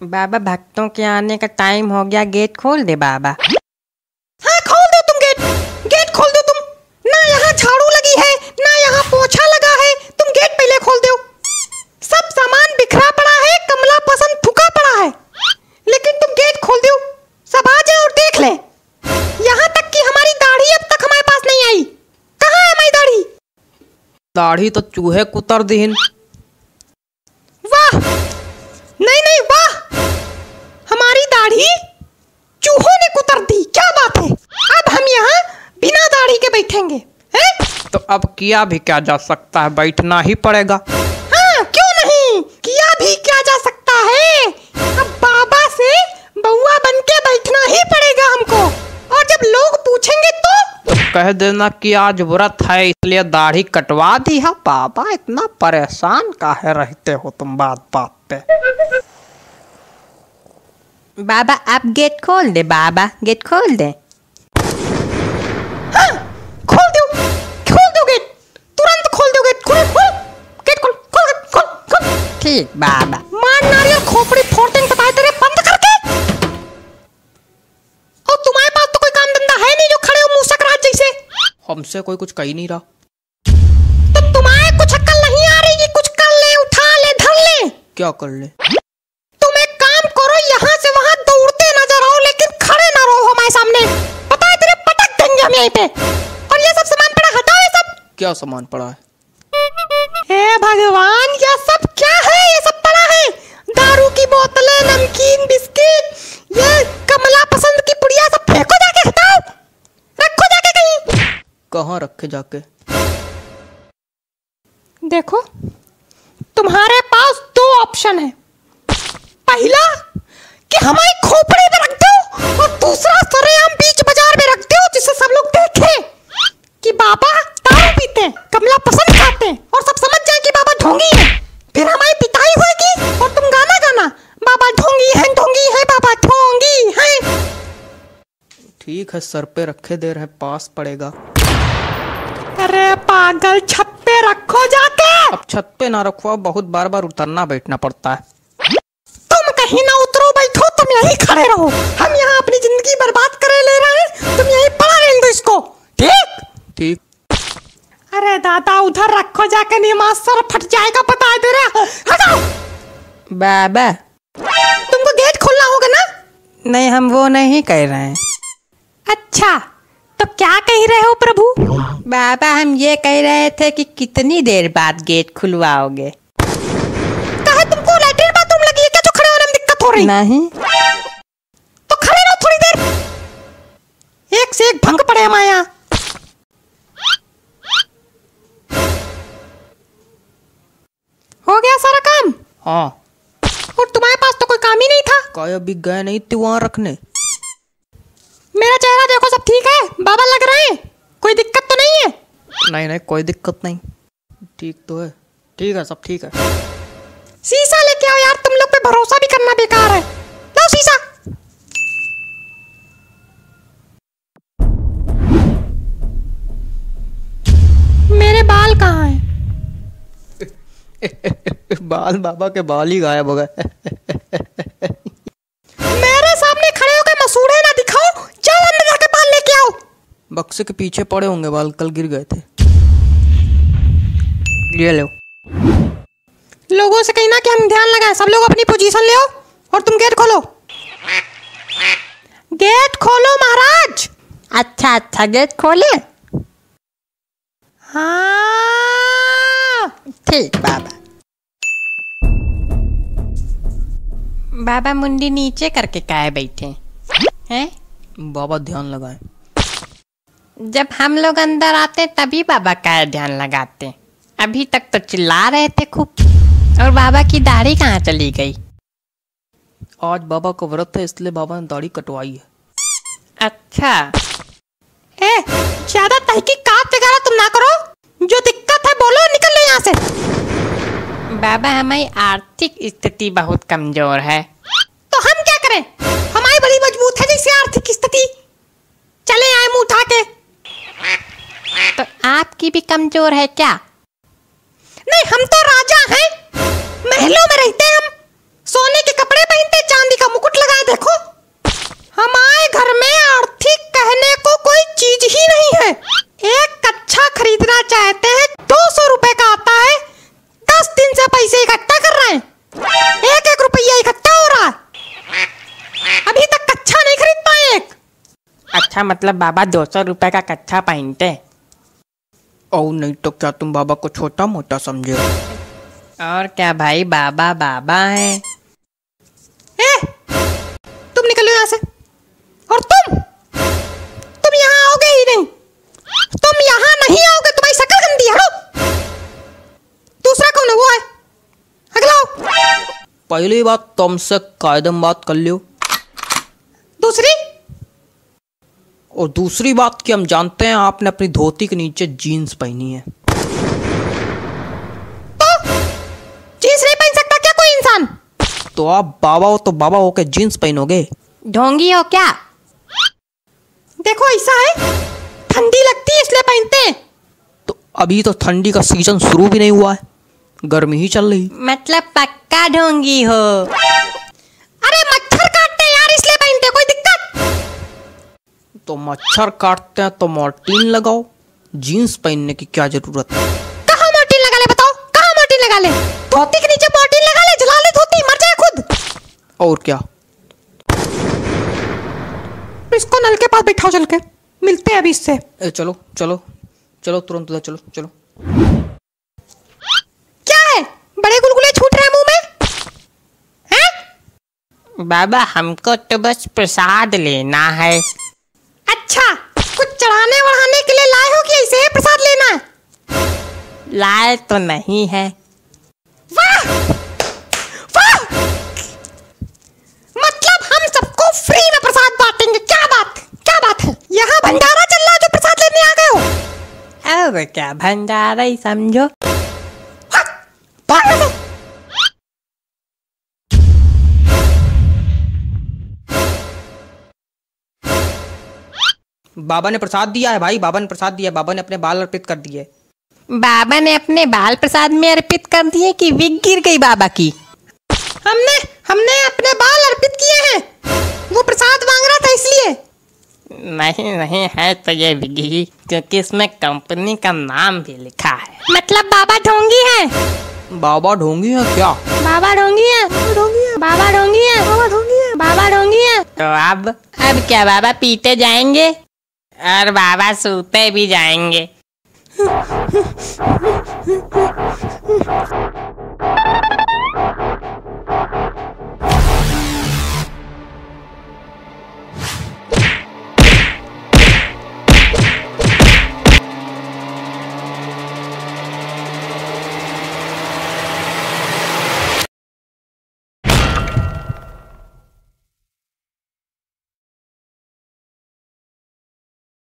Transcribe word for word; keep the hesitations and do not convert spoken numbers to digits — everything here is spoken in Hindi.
बाबा भक्तों के आने का टाइम हो गया, गेट खोल दे बाबा। हाँ खोल दो तुम गेट, गेट खोल दो तुम। ना यहाँ झाड़ू लगी है ना यहाँ पोछा लगा है, तुम गेट पहले खोल दो। सब सामान बिखरा पड़ा है, कमला पसंद थूका पड़ा है, लेकिन तुम गेट खोल दो, सब आ जाए और देख ले। यहाँ तक कि हमारी दाढ़ी अब तक हमारे पास नहीं आई। कहाँ है हमारी दाढ़ी? दाढ़ी तो चूहे कुतर दीन। वाह, नहीं नहीं वाह, हमारी दाढ़ी चूहों ने कुतर दी, क्या बात है। अब हम यहाँ बिना दाढ़ी के बैठेंगे हैं? तो अब किया भी क्या जा सकता है, बैठना ही पड़ेगा। हाँ क्यों नहीं, किया भी क्या जा सकता है। अब बाबा से बउआ बनके बैठना ही पड़ेगा हमको, और जब लोग पूछेंगे तो तो कह देना कि आज व्रत है इसलिए दाढ़ी कटवा दी है। बाबा इतना परेशान काहे रहते हो तुम बात बात पे। बाबा आप गेट खोल दे बाबा, गेट खोल दे। हाँ खोल दो, खोल दो गेट, तुरंत खोल दो गेट, खोल खोल गेट, खोल खोल खोल खोल। ठीक बाबा। मार नारियल खोपड़ी फोड़ देंगे बताए तेरे, बंद करके। और तुम्हारे पास तो कोई काम धंधा है नहीं जो खड़े हो मुंह सकरात जैसे। हमसे कोई कुछ कही नहीं रहा। तो तुम्हारे कुछ अक्ल नहीं आ रही कि कुछ कर ले, उठा ले, धर ले। क्या कर ले? तुम एक काम करो, यहाँ से वहाँ दौड़ते नजर आओ, लेकिन खड़े ना रहो हमारे सामने। पता है तेरे पटक देंगे हम यहीं पे। और ये सब सामान पड़ा, हटाओ ये सब। क्या सामान पड़ा है? हे भगवान, ये सब क्या है? ये सब पड़ा है दारू की बोतलें, नमकीन, बिस्किट, ये कमला पसंद की पुड़िया, सब फेंको जाके, हटाओ, रखो जाके कहीं। कहाँ रखे जाके? देखो तुम्हारे पास दो ऑप्शन है, पहला कि हमारी खोपड़ी में रख दो, और दूसरा सरेआम बीच बाजार में रख दो, जिससे सब लोग देखें कि बाबा दारू पीते हैं, कमला पसंद खाते हैं, और सब समझ जाए कि बाबा ढोंगी है। फिर हमारी पिटाई होगी और तुम गाना गाना, बाबा ढोंगी है, ढोंगी है, बाबा ढोंगी है। ठीक है, सर पे रखे दे रहे, पास पड़ेगा। अरे पागल, छत पे रखो जाके। अब छत पे ना रखो, बहुत बार बार उतरना बैठना पड़ता है। तुम कहीं ना उतरो, बैठो, तुम यहीं खड़े रहो। हम यहाँ अपनी जिंदगी बर्बाद करे ले रहे हैं, तुम यहीं पड़ा रहने दो इसको, ठीक? ठीक। अरे दादा, उधर रखो जाके, नहीं सर फट जाएगा, बता दे रहा। हटाओ बाबा। तुमको गेट खोलना होगा ना? नहीं, हम वो नहीं कह रहे हैं। अच्छा, तो क्या कह रहे हो प्रभु? बाबा हम ये कह रहे थे कि कितनी देर बाद गेट खुलवाओगे। कहे तुमको लैट्रिन बाथरूम लगी है क्या जो खड़े होने में दिक्कत हो रही? नहीं। तो खड़े रहो थोड़ी देर, एक से एक भंग पड़े हमारे यहाँ। हो गया सारा काम? हाँ। और तुम्हारे पास तो कोई काम ही नहीं था। काय अभी गए नहीं थे वहाँ रखने। मेरा चेहरा देखो, सब ठीक है? बाबा लग रहे हैं, कोई दिक्कत तो नहीं है? नहीं नहीं, कोई दिक्कत नहीं, ठीक तो है। ठीक है, सब ठीक है। शीशा लेके आओ यार, तुम लोग पे भरोसा भी करना बेकार है। लाओ शीशा। मेरे बाल कहाँ हैं? बाल, बाबा के बाल ही गायब हो गए। मेरे सामने खड़े होकर मसूड़े ना दिखाओ, जाओ अंदर जाके बाल लेके आओ। बक्से के पीछे पड़े होंगे बाल, कल गिर गए थे। ये लो। लोगों से कहना कि हम ध्यान लगाएं, सब लोग अपनी पोजीशन ले आओ, और तुम गेट खोलो। गेट खोलो महाराज। अच्छा अच्छा, गेट खोले। हाँ ठीक बाबा। बाबा मुंडी नीचे करके काहे बैठे हैं? बाबा ध्यान लगाए। जब हम लोग अंदर आते तभी बाबा काहे ध्यान लगाते? अभी तक तो चिल्ला रहे थे खूब। और बाबा की दाढ़ी कहाँ चली गई? आज बाबा का व्रत है इसलिए बाबा ने दाढ़ी कटवाई है। अच्छा। ए, ज्यादा तहकीकात वगैरह तुम ना करो, जो दिक्कत है बोलो, निकल लो यहाँ से। बाबा हमारी आर्थिक स्थिति बहुत कमजोर है। तो हम क्या करें? हमारी बड़ी मजबूत है जैसे आर्थिक स्थिति। चले आए मुंह उठा के। तो आपकी भी कमजोर है क्या? नहीं, हम तो राजा हैं, महलों में रहते हैं हम, सोने के कपड़े पहनते, अच्छा मतलब बाबा दो सौ रुपए का कच्छा पहनते? और नहीं तो क्या तुम बाबा को छोटा मोटा समझे हो? और क्या भाई, बाबा बाबा है। ए, तुम निकलो यहाँ से। और तुम तुम यहाँ आओगे ही नहीं, तुम यहाँ नहीं आओगे, तुम्हारी शक्ल गंदी है। हटो। दूसरा कौन है? वो है, अगला आओ। पहली बात तुमसे कायदे में बात कर लियो। दूसरी और दूसरी बात कि हम जानते हैं आपने अपनी धोती के नीचे जीन्स पहनी है। तो जीन्स नहीं पहन सकता क्या कोई इंसान? तो आप बाबा हो तो बाबा होके जीन्स पहनोगे? ढोंगी हो क्या? देखो ऐसा है, ठंडी लगती है इसलिए पहनते हैं। तो अभी तो ठंडी का सीजन शुरू भी नहीं हुआ है, गर्मी ही चल रही। मतलब पक्का ढोंगी हो? अरे मच्छर काटते हैं यार, इसलिए पहनते हैं। कोई दिक्कत? तो मच्छर काटते हैं तो मॉर्टीन लगाओ, जीन्स पहनने की क्या जरूरत है? कहाँ मॉर्टीन लगा ले? बताओ कहाँ मॉर्टीन लगा ले? धोती के नीचे मॉर्टीन लगा ले, जला ले धोती, मर जाए खुद। और क्या? इसको नल के पास बैठाओ, चल के मिलते हैं अभी इससे। ए, चलो चलो चलो तुरंत उधर चलो चलो। क्या है, बड़े गुलगुले छूट रहे हैं मुंह में? हैं? बाबा हमको तो बस प्रसाद लेना है। अच्छा, कुछ चढ़ाने वढ़ाने के लिए लाए हो कि ऐसे ही प्रसाद लेना है? लाए तो नहीं है। वाह वाह, मतलब हम सबको फ्री में प्रसाद बांटेंगे? क्या बात, क्या बात है? यहाँ भंडारा चल रहा है जो प्रसाद लेने आ गए हो? अब क्या भंडारा ही समझो। हाँ, बाहर से। बाबा ने प्रसाद दिया है भाई, बाबा ने प्रसाद दिया, बाबा ने अपने बाल अर्पित कर दिए। बाबा ने अपने बाल प्रसाद में अर्पित कर दिए कि विग गिर गई बाबा की? हमने हमने अपने बाल अर्पित किए हैं, वो प्रसाद मांग रहा था इसलिए। नहीं नहीं, है तो ये विग ही, क्योंकि इसमें कंपनी का नाम भी लिखा है। मतलब बाबा ढोंगी है? बाबा ढोंगी है क्या? बाबा ढोंगी है, ढोंगी है, बाबा ढोंगी है, बाबा ढोंगी है, बाबा ढोंगी है। तो अब अब क्या बाबा पीते जाएंगे और बाबा सूते भी जाएंगे?